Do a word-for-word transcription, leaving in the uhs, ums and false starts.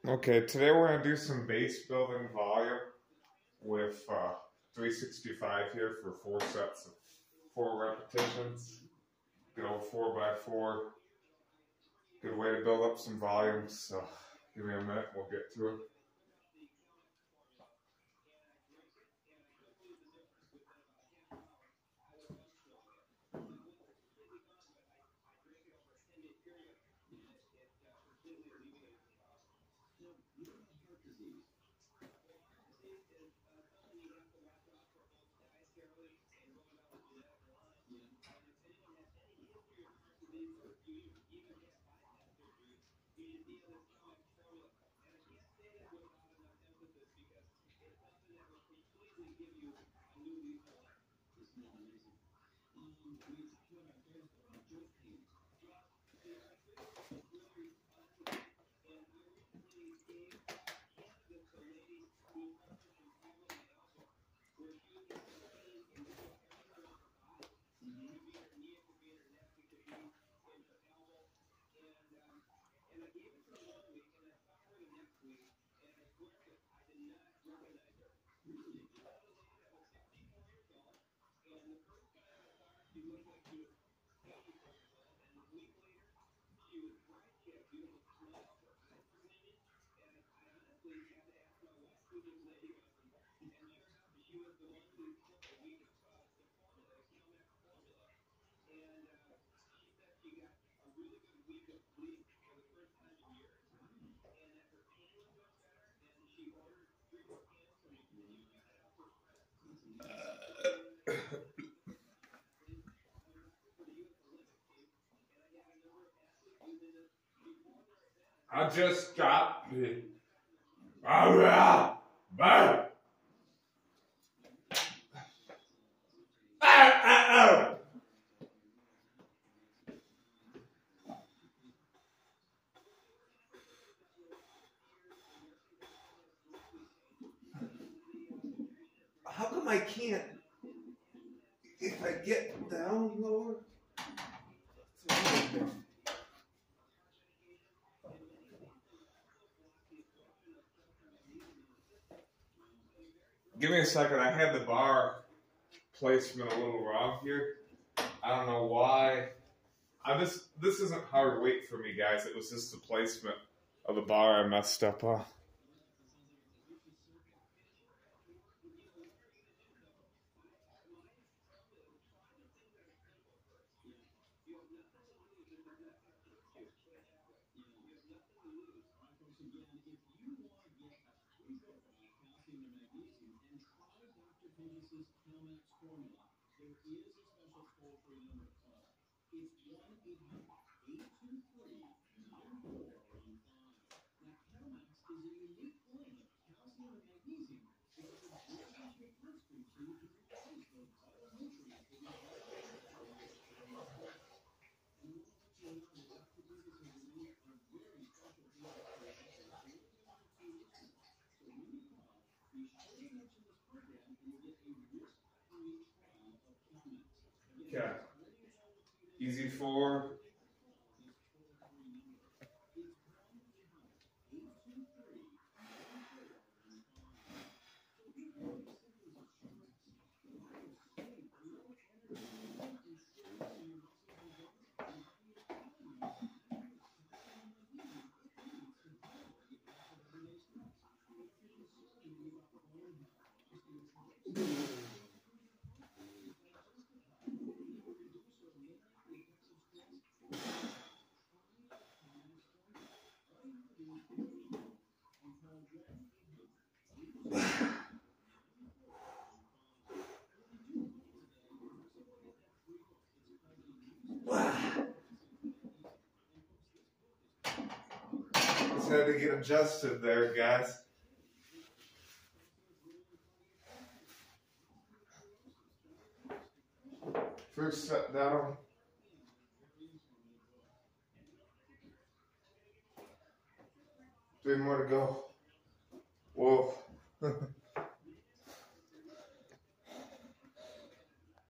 Okay, today we're going to do some base building volume with uh, three sixty-five here for four sets of four repetitions. Go four by four. Good way to build up some volume, so give me a minute, we'll get to it. I just got the. How come I can't? If I get down lower? Give me a second. I had the bar placement a little wrong here. I don't know why. I just this isn't hard weight for me, guys. It was just the placement of the bar I messed up on. Okay. Easy four. Just had to get adjusted there, guys. First set down. Three more to go. Whoa.